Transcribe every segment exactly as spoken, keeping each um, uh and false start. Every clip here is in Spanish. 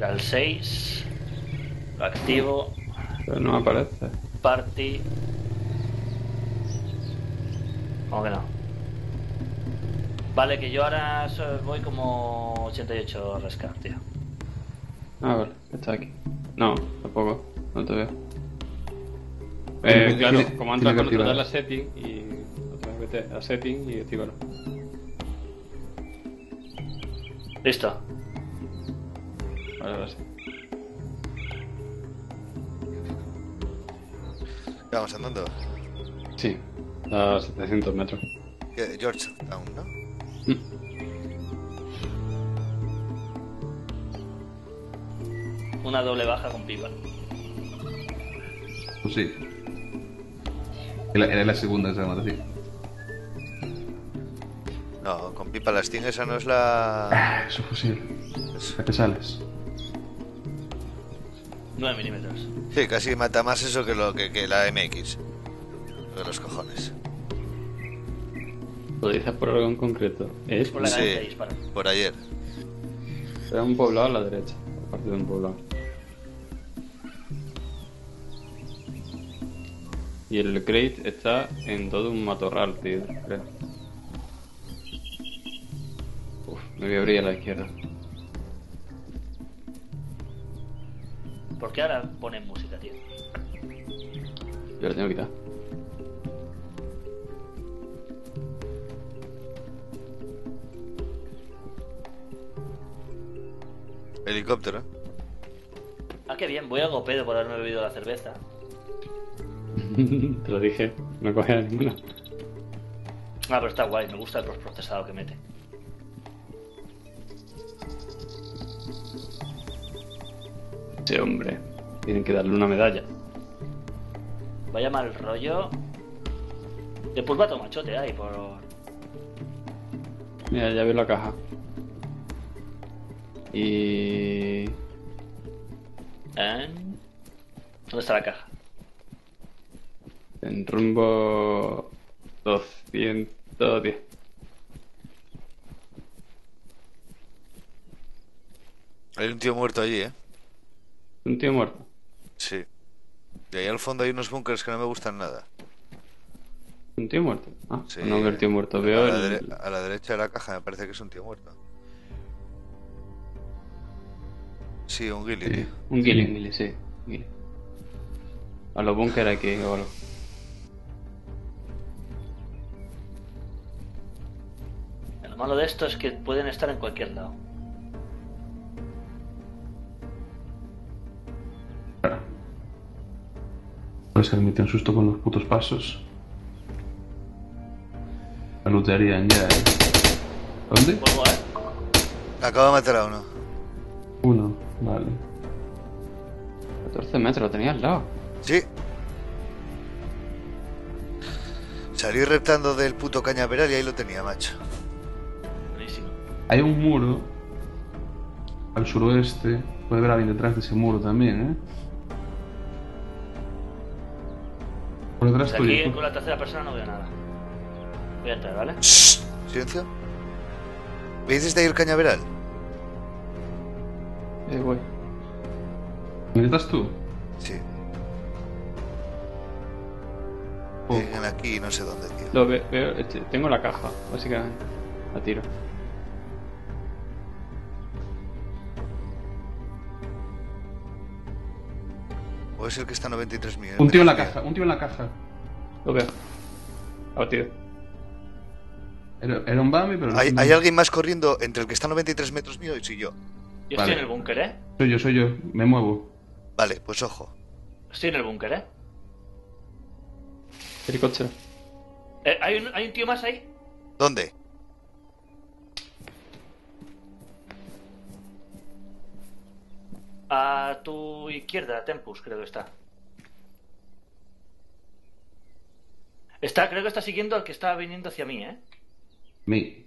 Era el seis. Lo activo. Pero no me aparece. Party. ¿Cómo que no? Vale, que yo ahora voy como ochenta y ocho rescar, tío. Ah, vale, está aquí. No, tampoco, no te veo. Eh, claro, tiene, como tiene antes que cuando te das activar. la setting y otra vez vete a setting y actívalo. Listo. Vale, ahora sí. Ya vamos andando. Sí, a setecientos metros. Que- Georgetown, ¿no? Una doble baja con pipa. Pues sí. Era, era la segunda que se llama así. No, con pipa las tiene, esa no es la... Ah, eso fusil. es- ¿A qué sales? nueve milímetros. Sí, casi mata más eso que lo que, que la M X. De los cojones. ¿Lo dices por algo en concreto? Es Por la Sí. ganancia dispara. Por ayer. Era un poblado a la derecha, aparte de un poblado. Y el crate está en todo un matorral, tío, creo. Uf, me voy a abrir a la izquierda. ¿Por qué ahora ponen música, tío? Yo la tengo que quitar. Helicóptero. Ah, qué bien, voy a gopedo por haberme bebido la cerveza. Te lo dije, no cogía ninguna. Ah, pero está guay, me gusta el procesado que mete. Ese hombre, tienen que darle una medalla. Vaya mal rollo. De pulvato machote hay por... Mira, ya veo la caja. Y... ¿Eh? ¿Dónde está la caja? en rumbo doscientos diez. Hay un tío muerto allí, ¿eh? Un tío muerto. Sí. Y ahí al fondo hay unos bunkers que no me gustan nada. ¿Un tío muerto? Ah, Sí. no veo el tío muerto. A Veo la, el... dere- a la derecha de la caja me parece que es un tío muerto. Sí, un ghillie, Sí. tío. Un guile, un guile, sí. un guile. A los búnker aquí o algo. Lo malo de esto es que pueden estar en cualquier lado. Puedes que me metió un susto con los putos pasos. La lootearían ya, eh. ¿Dónde? Vuelvo, ¿eh? Acabo de matar a uno. Uno, vale. catorce metros, lo tenía al lado. Sí. Salí reptando del puto cañaveral y ahí lo tenía, macho. Buenísimo. Hay un muro al suroeste. Puede ver a alguien detrás de ese muro también, eh. Por detrás Pues aquí tuyo. con la tercera persona no veo nada. Voy a entrar, ¿vale? Shh. Silencio. ¿Veis desde ahí el cañaveral? Eh, voy. ¿Dónde estás tú? Sí. Oh. Llegan aquí no sé dónde, tío. Lo ve- veo, este, tengo la caja, básicamente. La tiro. O es el que está a noventa y tres millones. Un tío en la caja, un tío en la caja. Lo veo. Abatido. Era, era un Bami, pero no ¿Hay, sé- hay alguien más corriendo entre el que está a noventa y tres metros mío y soy yo. Yo Vale. estoy en el búnker, ¿eh? Soy yo, soy yo. Me muevo. Vale, pues ojo. Estoy en el búnker, ¿eh? Helicóptero. Eh, ¿hay, un, ¿Hay un tío más ahí? ¿Dónde? A tu izquierda, Tempus, creo que está. Está, creo que está siguiendo al que está viniendo hacia mí, ¿eh? Me.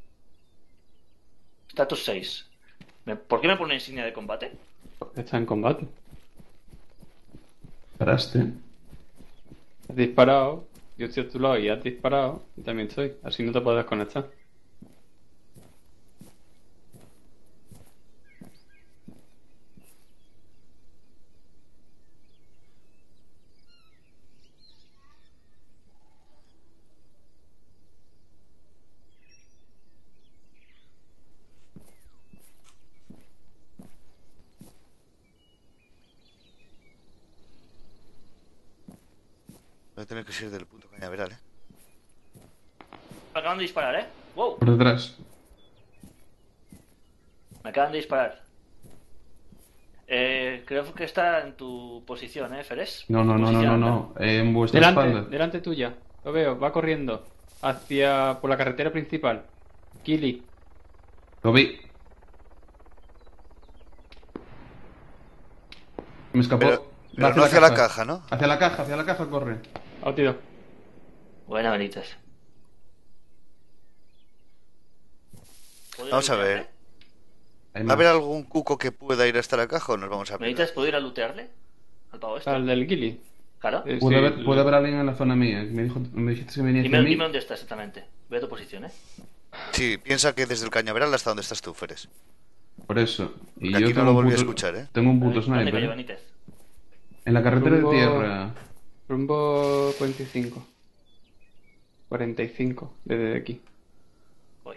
Status seis. ¿Me- ¿Por qué me pone insignia de combate? Está en combate. Paraste. Has disparado. Yo estoy a tu lado y has disparado. Y también estoy. Así no te puedes desconectar. Voy a tener que ir del punto cañaveral, eh. Me acaban de disparar, ¿eh? ¡Wow! Por detrás. Me acaban de disparar. Eh, creo que está en tu posición, ¿eh, Feres? No, no, no, no, Posición, no, no. Eh, en vuestra Delante, espalda. delante tuya. Lo veo, va corriendo. Hacia... por la carretera principal. Kili. Lo vi. Me escapó. Pero, pero Va no hacia la caja, ¿no? Hacia la caja, hacia la caja corre. Abatido. Buena, Benítez. ¿Puedo ir Vamos a lootearle? ver. Hay ¿Va a más. haber algún cuco que pueda ir hasta la caja o nos vamos a perder? Benítez, ¿puedo ir a lootearle? ¿Al pavo este? Al del Kili. Claro. Eh, Puede, sí, haber, puede haber alguien en la zona mía. Me, dijo, me dijiste que venía hacia Dime, mí. dime dónde está exactamente. Ve a tu posición, ¿eh? Sí, piensa que desde el cañaveral hasta donde estás tú, Feres. Por eso. Y Porque yo aquí no tengo lo un volví a puto- escuchar, ¿eh? Tengo un puto ¿Dónde sniper. cayó ¿eh? Benítez? En la carretera Rumbo- de tierra. Rumbo cuarenta y cinco. cuarenta y cinco desde aquí. Voy.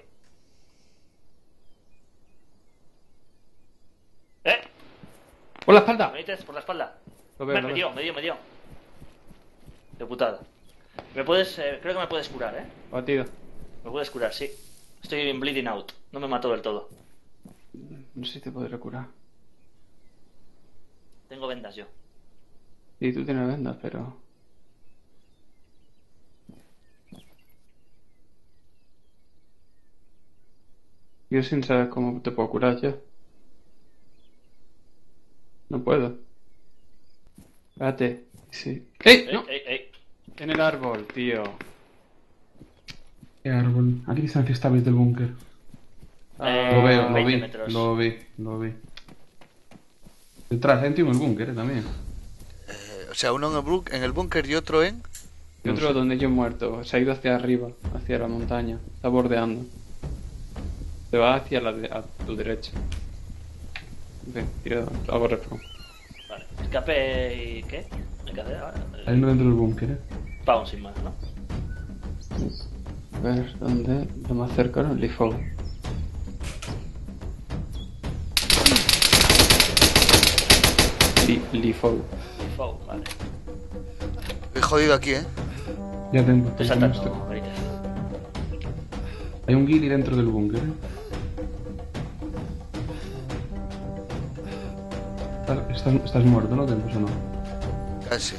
¡Eh! ¡Por la espalda! Benítez, por la espalda. Lo veo, me, lo me veo. dio, me dio, me dio. De putada. Me puedes, eh, creo que me puedes curar, ¿eh? Abatido. Me puedes curar, sí. Estoy en bleeding out. No me mató del todo. No sé si te podré curar. Tengo vendas yo. Sí, tú tienes vendas, pero... Yo sin saber cómo te puedo curar ya. No puedo. Espérate. Sí. ¡Ey! Ey, ¡No! ey, ey. En el árbol, tío. ¿Qué árbol? ¿A qué distancia estabais del búnker? Eh, Lo veo, lo veinte vi. metros. Lo vi, lo vi. Detrás, hay un tío en el búnker, eh, también. Eh, o sea, uno en el, bú- en el búnker y otro en... Y otro donde yo he muerto. Se ha ido hacia arriba, hacia la montaña. Está bordeando. Se va hacia la de- a tu derecha. Ven, tira, hago respawn. Vale. Escape y... ¿qué? ¿Me qué hacer ahora? Hay uno dentro del búnker, eh. Spawn sin más, ¿no? A ver, ¿dónde? Lo más cercano, el Lifo. Li Lifo. Default, vale. He jodido aquí, ¿eh? Ya tengo. Estoy tengo saltando, esto. Benítez. Hay un guiri dentro del búnker, eh. Estás, estás, estás muerto, ¿no? ¿Tempos o no? Casi.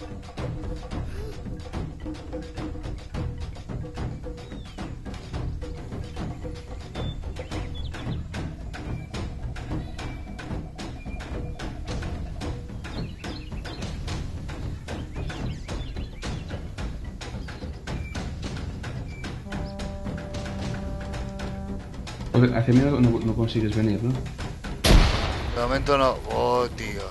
Porque hacia mí no, no- no consigues venir, ¿no? De momento no. Oh, tío.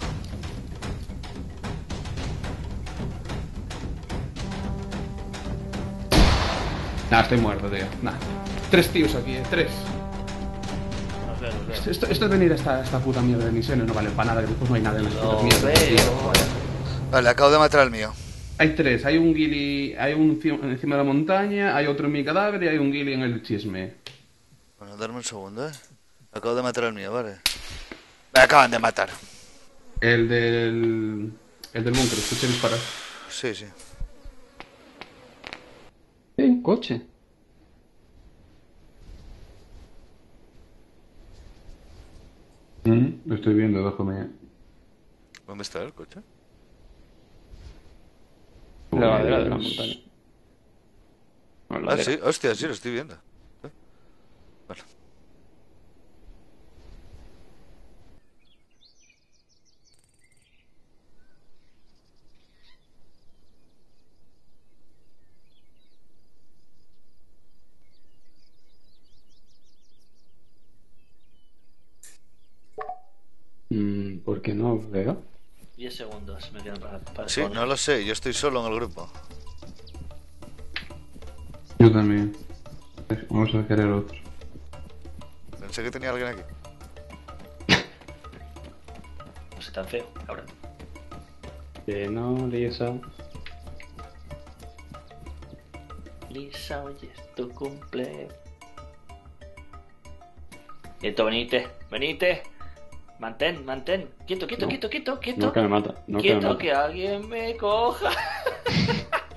Nah, estoy muerto, tío. Nah. Tres tíos aquí, eh. Tres. Los veo, los veo. Esto, esto es venir a esta, esta puta mierda de misiones no vale para nada, que después no hay nada en las putas Lo mierdas, tío. veo. Joder. Vale, acabo de matar al mío. Hay tres, hay un guili, hay un ci- encima de la montaña, hay otro en mi cadáver y hay un guili en el chisme. Bueno, darme un segundo, ¿eh? Acabo de matar al mío, vale. Me acaban de matar. El del... el del búnker, escuché disparar. Sí, sí. ¡Eh, un coche! Mm, lo estoy viendo debajo mía. ¿Dónde está el coche? La ladera de la Pues- montaña. No, Ah, ladera. sí, hostia, sí, lo estoy viendo. Eh, Vale. Mm, ¿por qué no veo? diez segundos me quedan para... para Sí, spawn. no lo sé, yo estoy solo en el grupo. Yo también. Vamos a querer otro. Pensé que tenía alguien aquí. No sé tan feo, cabrón. Que no, Lisa. Lisa, hoy es tu cumple. Quieto, venite, venite. Mantén, mantén. Quieto, quieto, No. quieto, quieto, quieto. No que me mata. No que me Quieto, mata. que alguien me coja.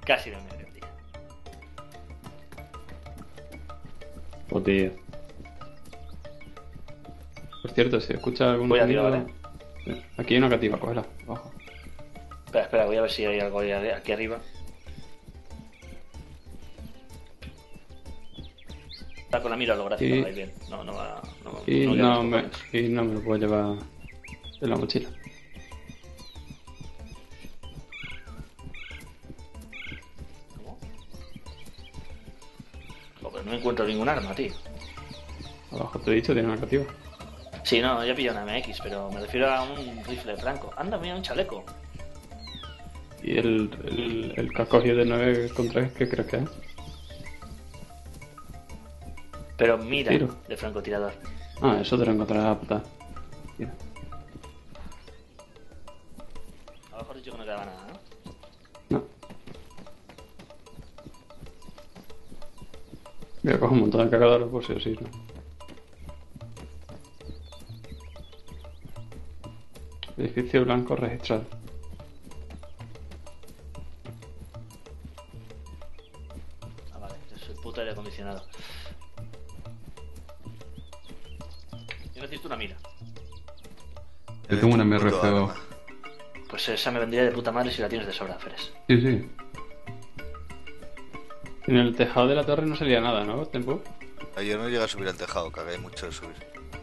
Casi no me rendí. Oh, tío. Por cierto, si escucha algún Voy arriba, ruido- Aquí hay una cativa, cógela. Abajo. Espera, espera, voy a ver si hay algo ahí aquí arriba. Está con la mira holográfica, Sí. vais bien. No, no va. No, Y no no, lleva los me, cojones. y no me lo puedo llevar en la mochila. ¿Cómo? Oh, pero no encuentro ningún arma, tío. Abajo te he dicho, tiene una cativa. Sí, no, ya pillado una M X, pero me refiero a un rifle franco. Anda, mira, un chaleco. Y el, el, el que has cogido de nueve con tres, ¿qué crees que es? Pero mira, Tiro. de francotirador. Ah, eso te lo encontrarás a puta. Mira. A lo mejor dicho que no quedaba nada, ¿no? No. Voy a coger un montón de cargadores por si o sí, ¿no? Edificio blanco registrado. Ah, vale, es el puto aire acondicionado. Yo necesito una mira. Yo tengo una Puto M R P O. arma. Pues esa me vendría de puta madre si la tienes de sobra, Feres. Sí, sí. En el tejado de la torre no salía nada, ¿no? Tempo. Ayer no llega a subir al tejado, cagué mucho de subir.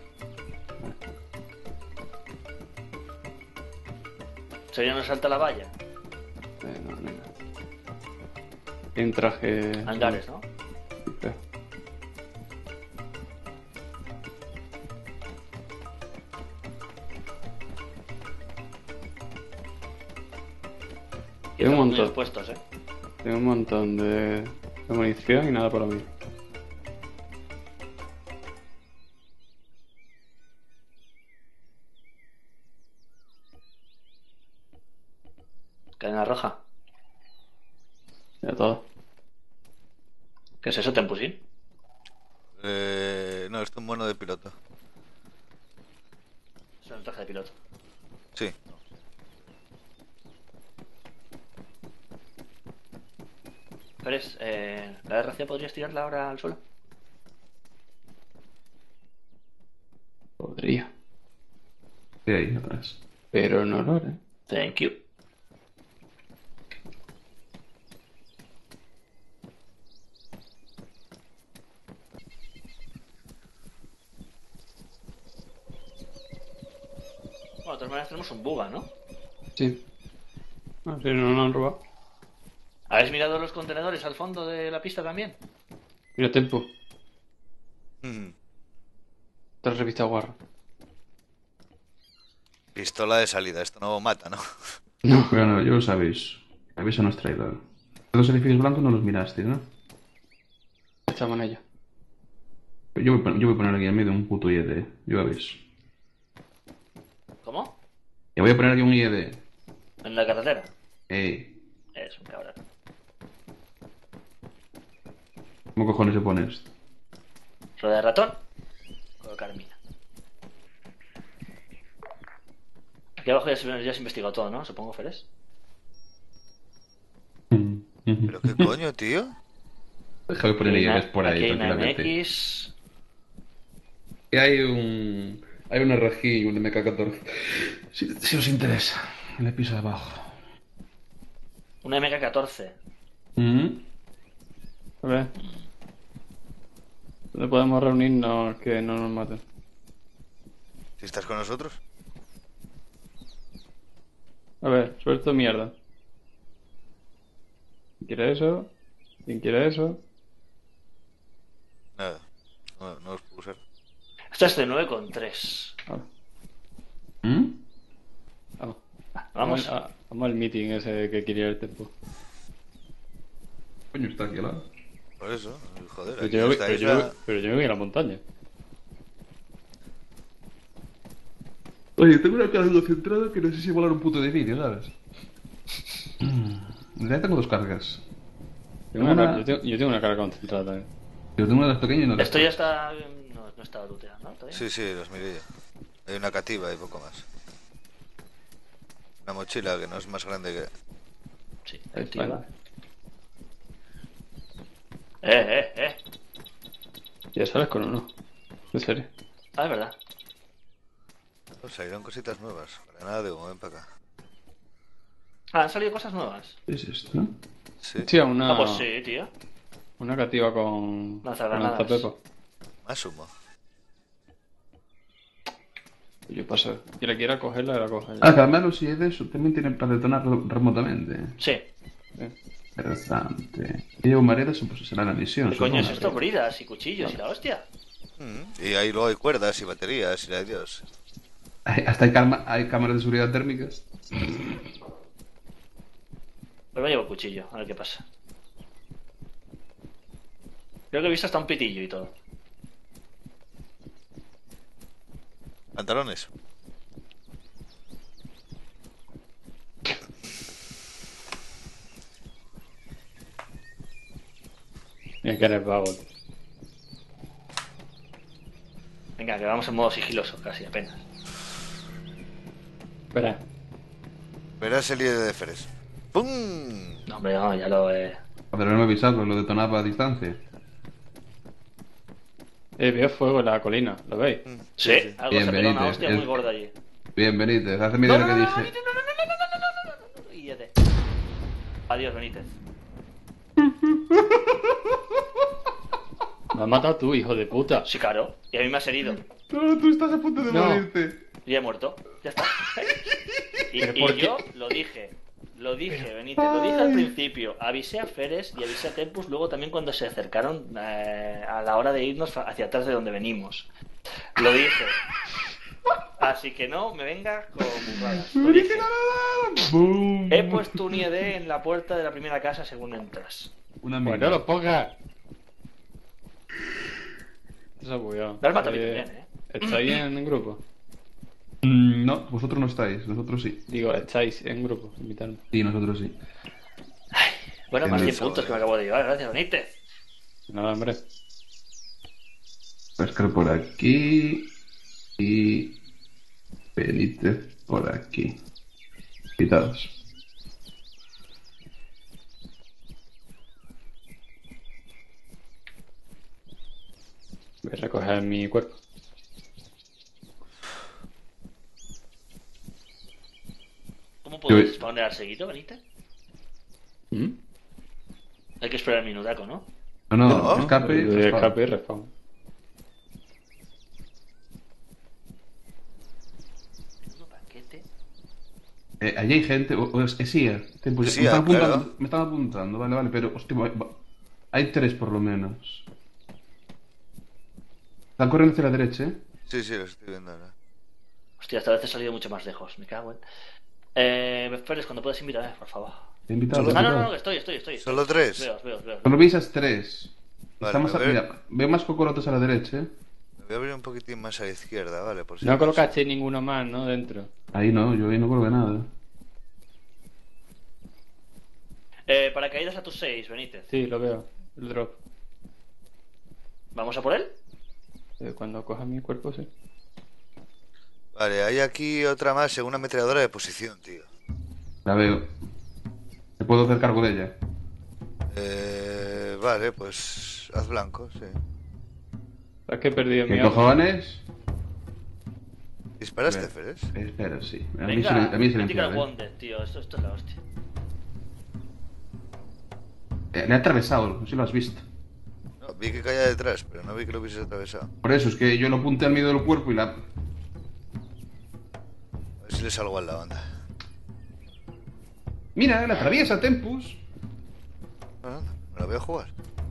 ¿Sería no salta la valla? Eh, no, no, no. Hay un traje. Hangares, ¿no? Espera. Y Hay un estamos muy montón. expuestos, ¿eh? Tengo un montón de, de munición y nada para mí. Cadena roja. Ya todo. ¿Qué es eso, Tempusín? Eh, no, esto es un mono de piloto. Es un traje de piloto. Sí. Feres, eh, ¿la R C podrías tirarla ahora al suelo? Podría. Sí, ahí atrás. Pero no lo haré. Thank you. Bueno, de todas maneras tenemos un buga, ¿no? Sí. Ah, sí, no lo han robado. ¿Habéis mirado los contenedores al fondo de la pista también? Mira, Tempo. Mm. Te has revisado guarra. Pistola de salida, esto no mata, ¿no? No. Bueno, ya lo sabéis. Aviso no es traidor. Los edificios blancos no los miraste, ¿no? Echamos en ella. Yo voy, a pon- yo voy a poner aquí en medio un puto I E D. Yo aviso. ¿Cómo? Ya voy a poner aquí un I E D. ¿En la carretera? Ey, Es un cabrón. ¿cómo cojones se pone esto? Rueda de ratón. Colocar mina. Aquí abajo ya se, ya se ha investigado todo, ¿no? Supongo, Feres. ¿Pero qué coño, tío? Déjame poner I E Ds por ahí, Aquí hay una tranquilamente. M X. Y hay un... Hay un R G y un M K catorce. Si, si os interesa. En el piso de abajo. Una M K catorce. Mm. A ver. ¿Dónde podemos reunirnos que no nos maten? ¿Si estás con nosotros? A ver, suelto mierda. ¿Quién quiere eso? ¿Quién quiere eso? Nada. No, no os puedo usar. Esta es de nueve coma tres. Ahora. ¿Mm? Vamos. Vamos. Vamos, a- vamos al meeting ese que quería el Tempo. Coño, está aquí al lado. Por eso, joder. Pero aquí yo, esta pero, isla- yo, pero yo me voy a la montaña. Oye, tengo una carga concentrada que no sé si volar un puto edificio, ¿sabes? En realidad tengo dos cargas. Tengo Una- una car- yo, tengo, yo tengo una cara concentrada también. Yo tengo una de las pequeñas y una de las Esto ya está. No, no está looteado, ¿no? ¿Todavía? Sí, sí, los miré ya. Hay una cativa y poco más. Una mochila que no es más grande que... Sí, Ahí activa. está. Eh, eh, eh. Ya sales con uno. En serio. Ah, es verdad. Pues salieron cositas nuevas. Granada de humo, ven para acá. Ah, han salido cosas nuevas. ¿Qué es esto? Sí. Sí, una. Ah, pues sí, tío. Una cativa con. Lanzagranadas. con lanzapepa. Más humo. Yo paso. Y la quiera cogerla, la coge. Ah, que al menos si es de eso, también tienen para detonar re- remotamente. Sí. Interesante. Y llevo maredas, pues será la misión. ¿Qué coño es supongo. esto? Bridas y cuchillos y la hostia. Mm, Y ahí luego hay cuerdas y baterías y la de Dios. Hay- Hasta hay, calma- hay cámaras de seguridad térmicas. Pues me llevo el cuchillo, a ver qué pasa. Creo que he visto hasta un pitillo y todo. Pantalones. Mira que eres vago. Venga, que vamos en modo sigiloso, casi apenas. Espera. Verás el líder de Feres. ¡Pum! No, hombre, no, ya lo he... Joder, no me avisado, lo detonaba a distancia. Eh, veo fuego en la colina, ¿lo veis? Mm, Sí, algo se pegó una hostia muy gorda allí. Bien, Benítez, hace media hora que dije. Y ya te... Adiós, Benítez. Me has matado tú, hijo de puta. Sí, claro. Y a mí me has herido. No, tú estás a punto de No. morirte. Y he muerto. Ya está. Y, ¿Pero y por qué? yo lo dije. Lo dije, Benítez. Lo dije al principio. Avisé a Feres y avisé a Tempus luego también cuando se acercaron eh, a la hora de irnos hacia atrás de donde venimos. Lo dije. Así que no me vengas con burradas. Lo dije. ¡Bum! He puesto un I E D en la puerta de la primera casa según entras. Una Pues mina. no lo pongas. Eso es bugueado. Lo has matado Eh, bien, ¿eh? ¿Estáis en grupo? Mm, no, vosotros no estáis, nosotros sí. Digo, estáis en grupo, invitadme. Sí, nosotros sí. Bueno, más Tienes cien puntos que me acabo de llevar. Gracias, Benítez. Nada, hombre. Pascal por aquí. Y. Benítez por aquí. Quitados. Voy a recoger mi cuerpo. ¿Cómo puedes Yo- spawnear seguido, Benítez? ¿Mm? Hay que esperar el minutaco, ¿no? No, no, No. escape. Doy respawn. escape y respawn. Menudo paquete. Eh, allí hay gente. O, o es, es I A. Te- pues, Sí, me, están claro. apuntando, me están apuntando, vale, vale, pero. Hostia, va- va- hay tres por lo menos. Están corriendo hacia la derecha, ¿eh? Sí, sí, lo estoy viendo ahora. Hostia, esta vez he salido mucho más lejos. Me cago en... Eh, Feres, cuando puedas invitarme, por favor. Te he invitado. Ah, te he no, no, invitado. no, que estoy, estoy, estoy. ¿Solo tres? Veo, veo, veo. Solo veis tres. Vale, Estamos a a, ver. mira, veo más cocorotes a la derecha, ¿eh? Me voy a abrir un poquitín más a la izquierda, ¿vale? Por si No acaso. colocasteis ninguno más, ¿no? Dentro. Ahí no, yo ahí no colgué nada. Eh, paracaídas a tus seis, Benítez. Sí, lo veo. El drop. ¿Vamos a por él? Eh, Cuando coja mi cuerpo, sí. Vale, hay aquí otra más en una ametralladora de posición, tío. La veo. ¿Me puedo hacer cargo de ella? Eh, vale, pues haz blanco, sí. Es que he perdido mi ¿Qué arma. cojones? ¿Disparaste, Ver. Feres? Espera, sí. A mí Venga, se, a mí se Critical ¿eh? Wounded, tío. Esto, esto es la hostia. Eh, Le he atravesado, no sé si lo has visto. No, vi que caía detrás, pero no vi que lo hubieses atravesado. Por eso, es que yo lo apunté al medio del cuerpo y la... A ver si le salgo a la onda. Mira, la atraviesa Tempus. Bueno, anda, me la voy a jugar.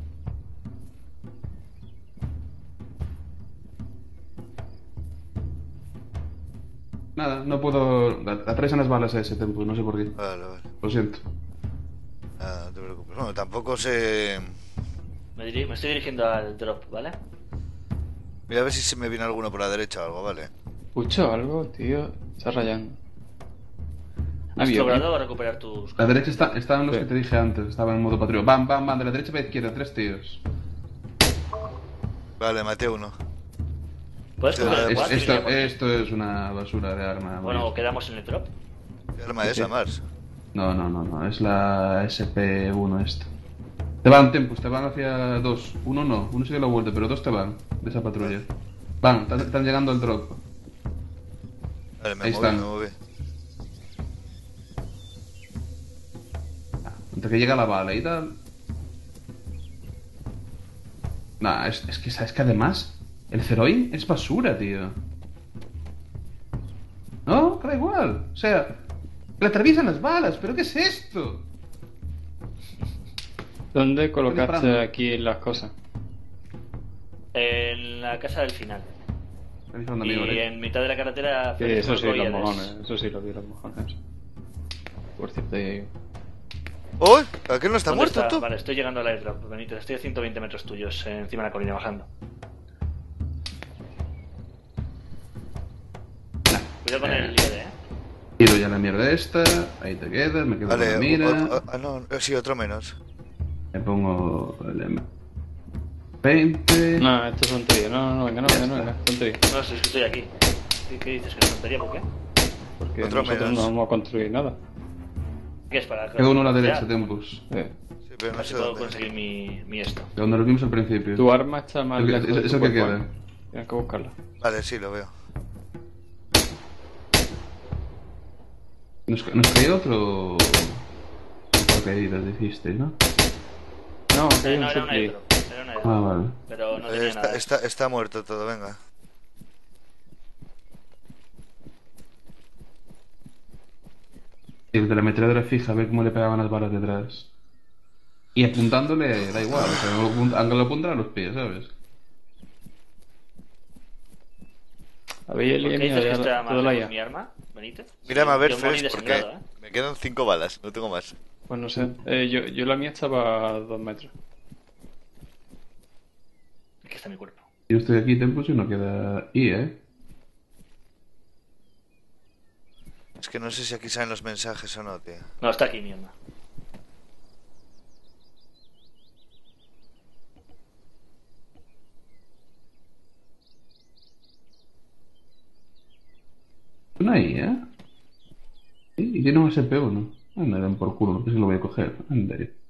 Nada, no puedo... La, la atraviesan las balas a ese Tempus, no sé por qué. Vale, vale. Lo siento. Nada, no te preocupes. Bueno, tampoco sé... Me, diri- me estoy dirigiendo al drop, ¿vale? Mira a ver si se me viene alguno por la derecha o algo, ¿vale? Escucho algo, tío. Está rayando. ¿Has Había- logrado recuperar tus... La derecha está, estaban los Sí. que te dije antes, estaban en modo patrulla. Bam, bam, bam, de la derecha para la izquierda, tres tíos. Vale, maté uno. ¿Puedes Sí, coger el es- guard? Es- esto, Iríamos. esto es una basura de arma. Bueno, vamos. quedamos en el drop. ¿Qué arma es esa, Mars? No, no, no, no, es la S P uno esta. Te van, Tempus, te van hacia dos. Uno no, uno sigue la vuelta, pero dos te van de esa patrulla. Van, están, están llegando al drop. Vale, me Ahí moví, están. me moví. Antes que llega la bala y tal. Nah, es, es que sabes que además el Zeroin es basura, tío. No, que da igual. O sea, le atraviesan las balas, pero ¿qué es esto? ¿Dónde colocaste disparando. aquí las cosas? En la casa del final. Está disparando a Y mí, ¿vale? en mitad de la carretera... Sí, Félix eso sí, Marco y los Edes. mojones. Eso sí, lo vi, los mojones. Por cierto, ahí. ¡Uy! ¿Aquel no está ¿Dónde muerto, tú? Vale, estoy llegando al airdrop, Benítez. Estoy a ciento veinte metros tuyos, eh, encima de la colina, bajando. Cuidado con el líder, eh. Tiro ya la mierda esta. Ahí te quedas, me quedo con la Vale, mira. o- o- ah, no, eh, sí, otro menos. Me pongo el M veinte. No, esto es tontería. No, no, no, venga, no, venga, no, venga, tontería. No, si es que estoy aquí. ¿Qué, qué dices? ¿Que es tontería? ¿Por qué? Porque Otro nosotros menos. no vamos a construir nada. ¿Qué es para...? Queda uno a la para derecha, crear? Tempus. Eh, Sí, pero A no ver si sé puedo dónde. conseguir mi, mi esto. De donde lo vimos al principio. tu arma está más Eso que- lejos de tu eso que cuerpo, queda. ¿eh? Tienes que buscarla. Vale, sí, lo veo. Nos, nos caía otro. Otro caídas, dijiste, ¿no? No, que hay Eh, un no, era un supply. airdrop. Era un airdrop. Ah, vale. Pero no Eh, tenía está, nada. está, está muerto todo, venga. Y el de la ametralladora fija, a ver cómo le pegaban las balas detrás. Y apuntándole, da igual, o sea, no lo apunta- aunque lo apuntan a los pies, ¿sabes? ¿Habéis ¿Por qué eliminado dices que ya está la- más toda la lejos I A? mi arma, Benítez? Mírame a ver, Yo morí Félix, porque desangrado, ¿eh? me quedan cinco balas, no tengo más. Pues no sé. Eh, yo, yo la mía estaba a dos metros. Aquí está mi cuerpo. Yo estoy aquí, Tempus, y no queda I, ¿eh? Es que no sé si aquí salen los mensajes o no, tío. No, está aquí mi arma. Una I, ¿eh? Sí, y tiene un S P uno. Anda, dan por culo, que se lo voy a coger. Anda.